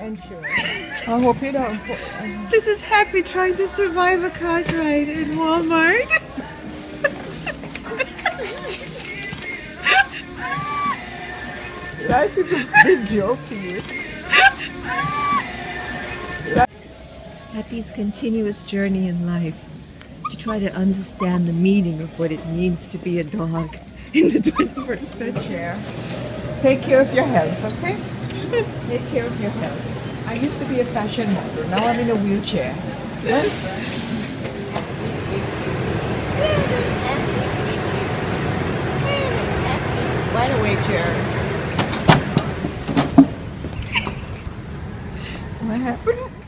insurance. I hope you don't. This is Happi trying to survive a cart ride in Walmart. Life is a big joke to you. Happi's continuous journey in life to try to understand the meaning of what it means to be a dog in the 21st century. Take care of your health, okay? Take care of your health. I used to be a fashion model. Now I'm in a wheelchair. Right away, Jerry. What happened?